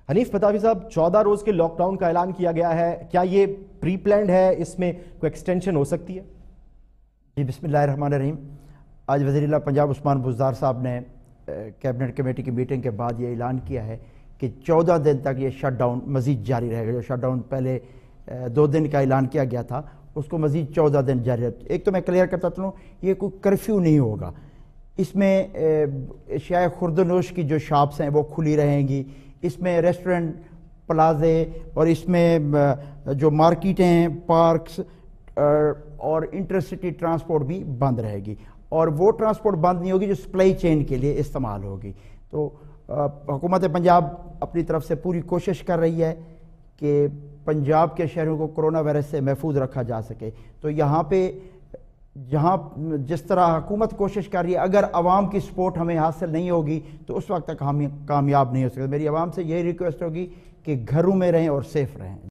حنیف پتاوی صاحب، 14 روز کے lock down کا اعلان کیا گیا ہے، کیا یہ پری پلانڈ ہے؟ اس میں کوئی ایکسٹینشن ہو سکتی ہے؟ جی، بسم اللہ الرحمن الرحیم۔ آج وزیر اعلیٰ پنجاب عثمان بزدار صاحب نے کیبنٹ کمیٹی کی میٹنگ کے بعد یہ اعلان کیا ہے کہ 14 دن تک یہ شٹ ڈاؤن مزید جاری رہے گا۔ جو شٹ ڈاؤن پہلے 2 دن کا اعلان کیا گیا تھا، اس کو مزید 14 دن جاری رہے۔ ایک تو میں کلیئر کرتا ہوں، یہ کوئی کرفیو نہیں ہوگا۔ اس میں اشیاء خوردنوش کی جو شاپس ہیں وہ کھلی رہیں گی، اس میں ریسٹورنٹ، پلازے، اور اس میں جو مارکیٹیں ہیں، پارکس اور انٹرسٹی ٹرانسپورٹ بھی بند رہے گی، اور وہ ٹرانسپورٹ بند نہیں ہوگی جو سپلائی چین کے لیے استعمال ہوگی۔ تو حکومت پنجاب اپنی طرف سے پوری کوشش کر رہی ہے کہ پنجاب کے شہریوں کو کرونا وائرس سے محفوظ رکھا جا سکے۔ تو یہاں پہ جہاں جس طرح حکومت کوشش کر رہی ہے، اگر عوام کی سپورٹ ہمیں حاصل نہیں ہوگی تو اس وقت تک ہم کامیاب نہیں ہو سکتے۔ میری عوام سے یہی ریکویسٹ ہوگی کہ گھروں میں رہیں اور سیف رہیں۔